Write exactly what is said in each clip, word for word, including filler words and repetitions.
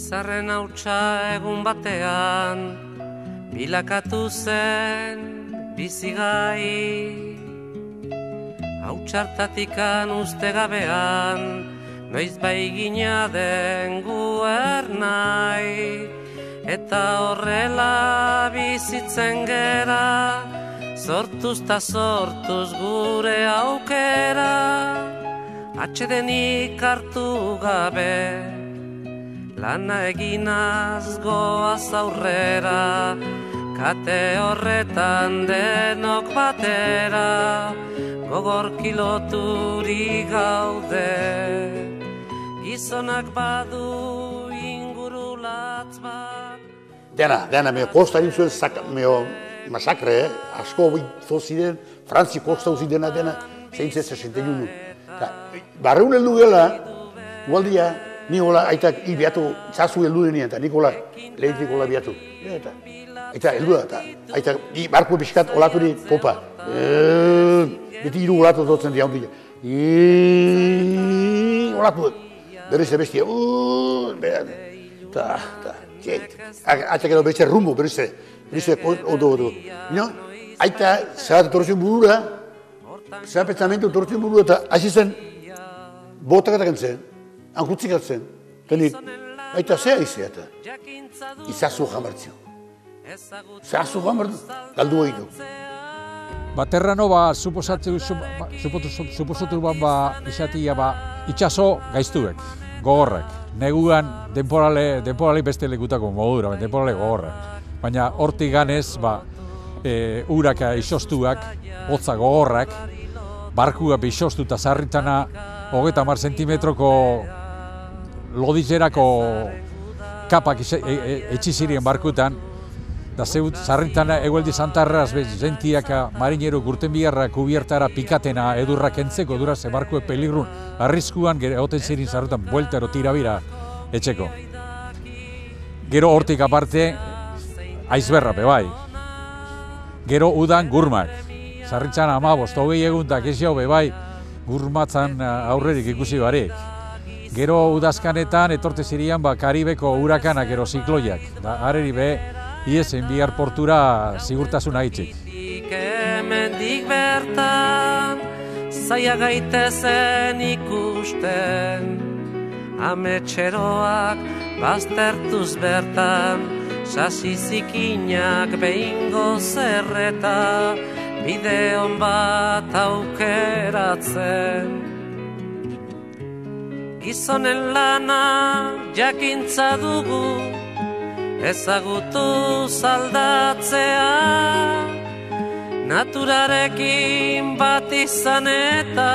Izarren hautsa egun batean, bilakatu zen bizigai. Hautsartatikan uste gabean, noiz baigina den guer nahi. Eta horrela bizitzen gera, sortuz ta sortuz gure aukera. Atsedenik hartu gabe, lana eginaz goaz aurrera, kate horretan denok batera, gogor kiloturi gaude. Gizonak badu ingurulatz bat. Dena, dena, meo kosta egin zuen meo masakre, eh? Asko bintu ziren, Frantzi kosta uzi dena dena, zeintze sesenta y uno. Barreun heldu gela, gualdia, Nikola aitak ibiatu, txasu heldu denean, eta Nikola lehenetikola biatu. Eta, eta heldu da, eta aitak barko pixkat olaturi popa. Beti hiru olatu dotzen dira ondik. Olatu, berriz ebestia. Eta, eta, jait. Aitak edo berriz rumbo, berriz, berriz ondo, ondo. Aita, zerat etortzen burura, zerat pentsamentu etortzen burura, eta hasi zen, botak eta gentzen. Hankutzik atzen, eta nik, aita zea izea eta izazu jamartzio. Izazu jamartzio, galdu egin du. Baterrano ba, suposatu ban ba, izatia ba, itxaso gaiztuek, gogorrek. Neguan denporale, denporale beste lekutako modura, denporale gogorrek. Baina hortik ganez, ba, e, uraka isostuak, hotza gogorrak, barkua isostu eta zarritana, hogeita hamar zentimetroko lodizerako kapak etxizirien barkutan, da zeut zarritana egueldi santarraz zentiaka marinero gurten biharra kubiertara pikatena edurra kentzeko dura ze barkue peligrun arriskuan egoten zirin zarrutan bueltero tirabira etxeko. Gero hortik aparte, aizberra bebai. Gero udan gurmak. Zarritzan amabost, hogei eguntak esio bebai gurmatzan aurrerik ikusi barik. Gero udazkanetan etorte zirian ba, Karibeko urakanak ero zikloiak. Da, areri be, iezen bihar portura zigurtasun haitzik. Hemendik bertan, zaila gaitezen ikusten, ametxeroak baztertuz bertan, sasi zikinak behingo zerreta, bideon bat aukeratzen. Gizonen lana jakintza dugu, ezagutu zaldatzea, naturarekin bat izan eta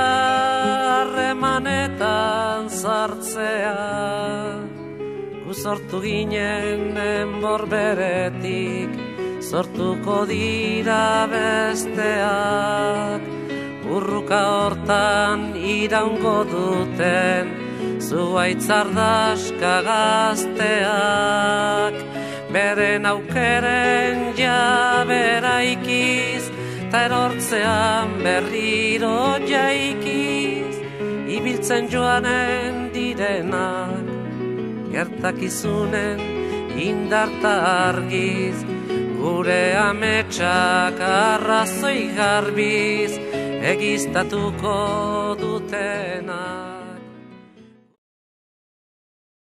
harremanetan sartzea. Gu sortu ginen enbor beretik, sortuko dira besteak, urruka hortan iraungo duten, zuaitzardaska gazteak, beren aukeren jabera ikiz, ta erortzean berriro jaikiz, ibiltzen joanen direnak, gertakizunen indarta argiz, gure ametsak arrazoi garbiz, egiztatuko dutena.